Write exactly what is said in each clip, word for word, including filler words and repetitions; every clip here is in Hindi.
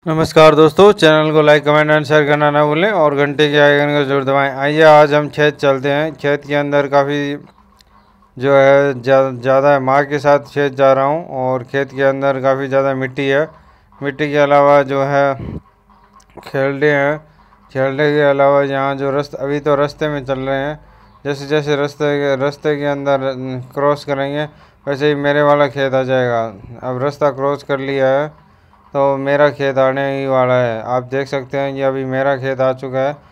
नमस्कार दोस्तों, चैनल को लाइक कमेंट एंड शेयर करना ना भूलें और घंटे के आइकन को जरूर दबाएं। आइए आज हम खेत चलते हैं। खेत के अंदर काफ़ी जो है ज़्यादा माँ के साथ खेत जा रहा हूँ और खेत के अंदर काफ़ी ज़्यादा मिट्टी है। मिट्टी के अलावा जो है खेलडे हैं। खेलडे के अलावा यहाँ जो रास्ते अभी तो रास्ते में चल रहे हैं, जैसे जैसे रास्ते के रास्ते के अंदर क्रॉस करेंगे वैसे ही मेरे वाला खेत आ जाएगा। अब रास्ता क्रॉस कर लिया है तो मेरा खेत आने ही वाला है। आप देख सकते हैं कि अभी मेरा खेत आ चुका है।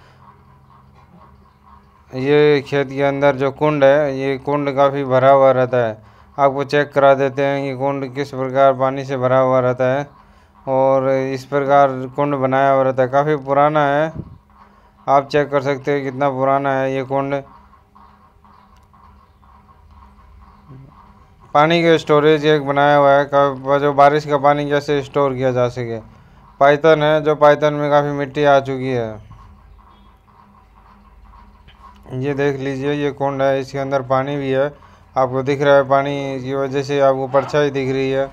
ये खेत के अंदर जो कुंड है, ये कुंड काफ़ी भरा हुआ रहता है। आपको चेक करा देते हैं कि कुंड किस प्रकार पानी से भरा हुआ रहता है और इस प्रकार कुंड बनाया हुआ रहता है। काफ़ी पुराना है, आप चेक कर सकते हैं कितना पुराना है ये कुंड। पानी का स्टोरेज एक बनाया हुआ है, जो बारिश का पानी कैसे स्टोर किया जा सके। पाइथन है, जो पाइथन में काफ़ी मिट्टी आ चुकी है। ये देख लीजिए, ये कुंड है, इसके अंदर पानी भी है। आपको दिख रहा है, पानी की वजह से आपको परछाई दिख रही है।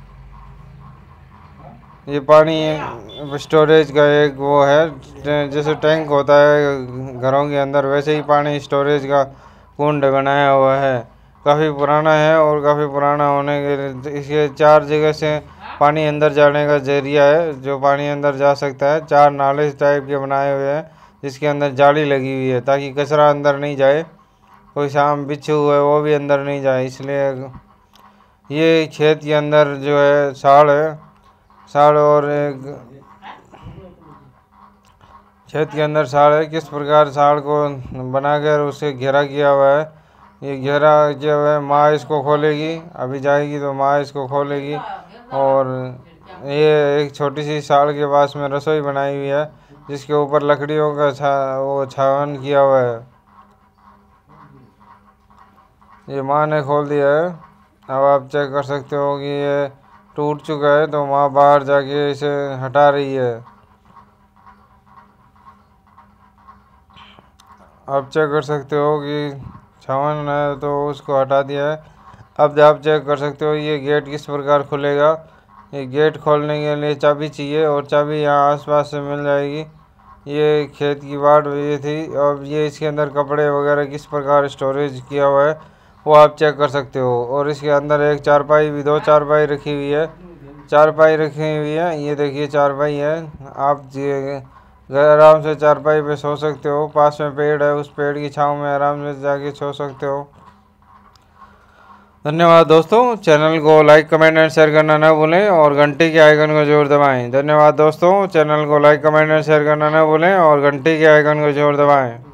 ये पानी स्टोरेज का एक वो है, जैसे टैंक होता है घरों के अंदर, वैसे ही पानी स्टोरेज का कुंड बनाया हुआ है। काफ़ी पुराना है और काफ़ी पुराना होने के इसके चार जगह से पानी अंदर जाने का जरिया है, जो पानी अंदर जा सकता है। चार नाले टाइप के बनाए हुए हैं जिसके अंदर जाली लगी हुई है ताकि कचरा अंदर नहीं जाए, कोई शाम बिच्छू है वो भी अंदर नहीं जाए। इसलिए ये खेत के अंदर जो है साड़ है, साड़ और एक खेत के अंदर साड़ है। किस प्रकार साड़ को बनाकर उसे घेरा किया हुआ है, ये घेरा किया हुआ है। माँ इसको खोलेगी, अभी जाएगी तो माँ इसको खोलेगी। और ये एक छोटी सी साड़ के पास में रसोई बनाई हुई है जिसके ऊपर लकड़ियों का छा वो छावन किया हुआ है। ये माँ ने खोल दिया है। अब आप चेक कर सकते हो कि ये टूट चुका है, तो माँ बाहर जाके इसे हटा रही है। आप चेक कर सकते हो कि छावन है तो उसको हटा दिया है। अब आप चेक कर सकते हो ये गेट किस प्रकार खुलेगा। ये गेट खोलने के लिए चाबी चाहिए और चाबी यहाँ आसपास से मिल जाएगी। ये खेत की बाट ये थी और ये इसके अंदर कपड़े वगैरह किस प्रकार स्टोरेज किया हुआ है वो आप चेक कर सकते हो। और इसके अंदर एक चारपाई भी, दो चारपाई रखी हुई है, चारपाई रखी हुई है। ये देखिए चारपाई है, आप आराम से चारपाई पे सो सकते हो। पास में पेड़ है, उस पेड़ की छांव में आराम से जाके सो सकते हो। धन्यवाद दोस्तों, चैनल को लाइक कमेंट एंड शेयर करना ना भूलें और घंटी के आइकन को जरूर दबाएं। धन्यवाद दोस्तों, चैनल को लाइक कमेंट एंड शेयर करना ना भूलें और घंटी के आइकन को जरूर दबाएं।